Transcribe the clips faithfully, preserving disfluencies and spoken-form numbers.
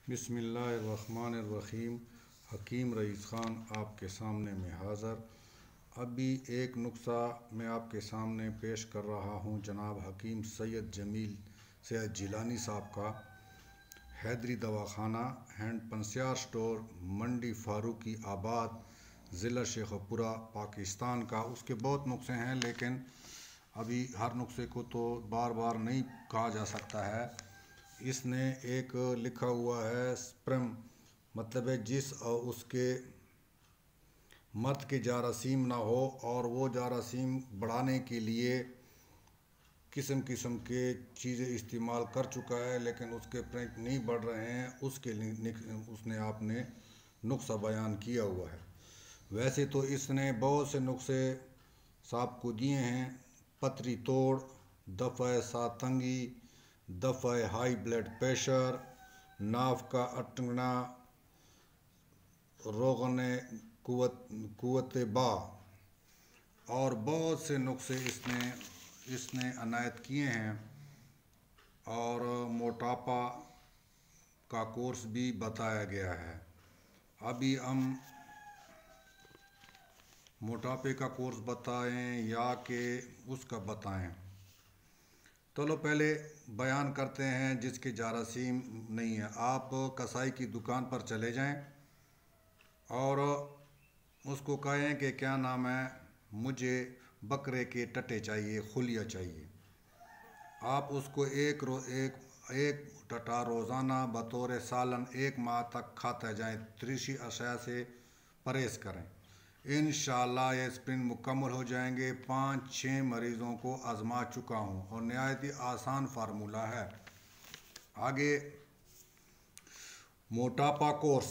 बिस्मिल्लाहिर्रहमानिर्रहीम। हकीम रईस ख़ान आपके सामने में हाज़र। अभी एक नुस्ख़ा मैं आपके सामने पेश कर रहा हूँ जनाब हकीम सैयद जमील सैयद जिलानी साहब का। हैदरी दवाखाना एंड पंसियार स्टोर, मंडी फारूकी आबाद, ज़िला शेखपुरा, पाकिस्तान का। उसके बहुत नुस्खे हैं लेकिन अभी हर नुस्खे को तो बार बार नहीं कहा जा सकता है। इसने एक लिखा हुआ है स्प्रम, मतलब है जिस और उसके मर्द के जारासीम ना हो और वो जारासीम बढ़ाने के लिए किस्म किस्म के चीज़ें इस्तेमाल कर चुका है लेकिन उसके प्रैंक नहीं बढ़ रहे हैं, उसके लिए उसने आपने नुस्खा बयान किया हुआ है। वैसे तो इसने बहुत से नुस्खे साहब को दिए हैं। पथरी तोड़, दफ़ा सातंगी, दफ़ा हाई ब्लड प्रेशर, नाफ का अटकना, रोगन कुवत कुवत बा और बहुत से नुस्खे इसने इसने अनायत किए हैं। और मोटापा का कोर्स भी बताया गया है। अभी हम मोटापे का कोर्स बताएं या कि उसका बताएं, चलो पहले बयान करते हैं जिसके जारासीम नहीं है। आप कसाई की दुकान पर चले जाएं और उसको कहें कि क्या नाम है, मुझे बकरे के टटे चाहिए, खुलिया चाहिए। आप उसको एक रो एक एक टटा रोज़ाना बतौर सालन एक माह तक खाते जाएं। त्रिशी अशया से परहेज़ करें। इंशाअल्लाह ये स्प्रिंट मुकम्मल हो जाएंगे। पाँच छः मरीज़ों को आजमा चुका हूँ और नहायत ही आसान फार्मूला है। आगे मोटापा कोर्स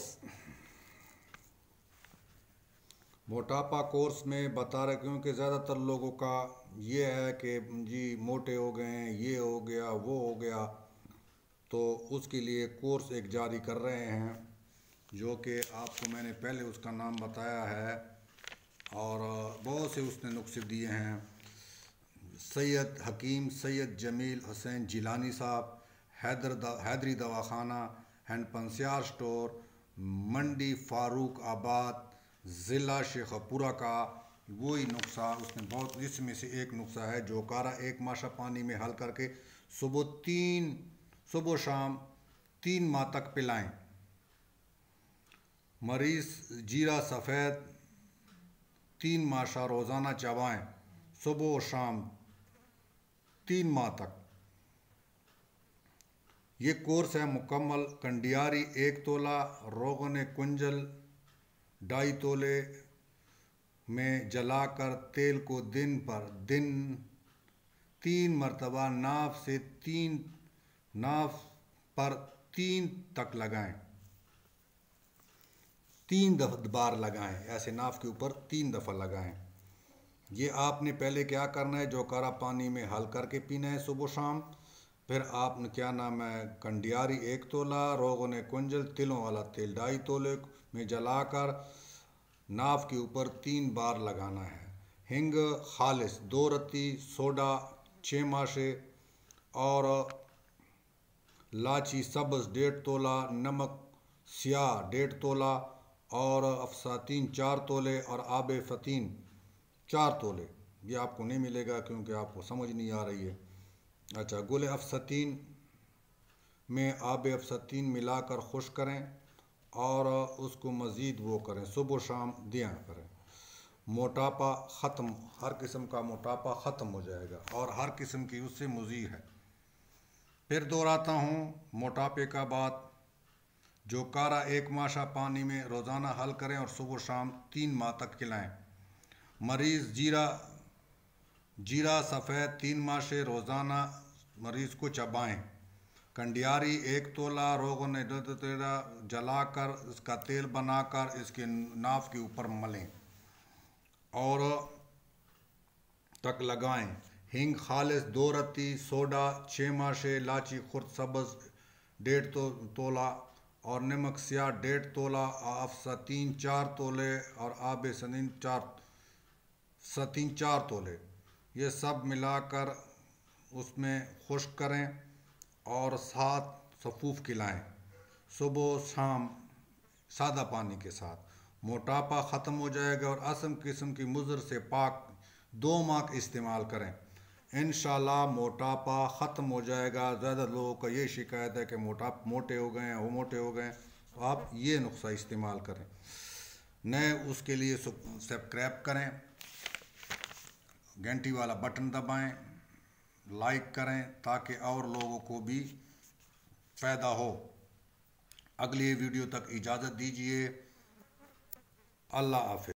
मोटापा कोर्स में बता रहे क्योंकि ज़्यादातर लोगों का ये है कि जी मोटे हो गए हैं, ये हो गया, वो हो गया, तो उसके लिए कोर्स एक जारी कर रहे हैं जो कि आपको मैंने पहले उसका नाम बताया है और बहुत से उसने नुस्खे दिए हैं। सैयद हकीम सैयद जमील हुसैन जिलानी साहब, हैदर द, हैदरी दवाखाना एंड पंसियार स्टोर, मंडी फारूक आबाद, ज़िला शेखपुरा का। वही नुस्खा उसने बहुत, इसमें से एक नुस्खा है जो कारा एक माशा पानी में हल करके सुबह तीन सुबह शाम तीन माह तक पिलाएं। मरीज़ जीरा सफ़ेद तीन माशा रोज़ाना चबाएं, सुबह और शाम तीन माह तक। ये कोर्स है मुकम्मल। कंडियारी एक तोला, रोगन कुंजल ढाई तोले में जलाकर तेल को दिन पर दिन तीन मरतबा नाफ से तीन नाफ पर तीन तक लगाएं, तीन दफ़ा बार लगाएं, ऐसे नाफ के ऊपर तीन दफ़ा लगाएं। ये आपने पहले क्या करना है, जो कारा पानी में हल करके पीना है सुबह शाम। फिर आपने क्या नाम है, कंडियारी एक तोला, रोगन कुंजल तिलों वाला तेल ढाई तोले में जलाकर नाफ के ऊपर तीन बार लगाना है। हिंग खालिस दो रत्ती, सोडा छः माशे और लाची सब्ज़ डेढ़ तोला, नमक स्याह डेढ़ तोला और अफसातीन चार तोले और आब फ़तीन चार तोले। ये आपको नहीं मिलेगा क्योंकि आपको समझ नहीं आ रही है। अच्छा, गुल अफसतीन में आब अफसतीन मिलाकर खुश करें और उसको मज़ीद वो करें, सुबह शाम दिया करें। मोटापा ख़त्म, हर किस्म का मोटापा ख़त्म हो जाएगा और हर किस्म की उससे मुज़ीद है। फिर दोहराता हूँ मोटापे का बात, जो कारा एक माशा पानी में रोज़ाना हल करें और सुबह शाम तीन माह तक खिलाएँ। मरीज़ जीरा जीरा सफ़ेद तीन माशे रोज़ाना मरीज़ को चबाएँ। कंडियारी एक तोला, रोगन तेरा जलाकर इसका तेल बनाकर इसके नाफ के ऊपर मलें और तक लगाएं। हिंग खालिस दो रत्ती, सोडा छः माशे, लाची खुर्द सब्ज़ डेढ़ तो तोला और नमक स्याह डेढ़ तोला, अफसतीन चार तोले और आब सनीन चार सतीन चार तोले। ये सब मिलाकर उसमें खुश्क करें और सात सफ़ूफ खिलाएं। सुबह शाम सादा पानी के साथ। मोटापा ख़त्म हो जाएगा और असम किस्म की मुज़र से पाक दो माह इस्तेमाल करें, इंशाल्लाह मोटापा ख़त्म हो जाएगा। ज़्यादा लोगों का ये शिकायत है कि मोटा मोटे हो गए हैं, वो मोटे हो गए हैं, तो आप ये नुस्खा इस्तेमाल करें। नए उसके लिए सब्सक्राइब करें, घंटी वाला बटन दबाएं, लाइक करें ताकि और लोगों को भी फ़ायदा हो। अगली वीडियो तक इजाज़त दीजिए। अल्लाह हाफ़िज़।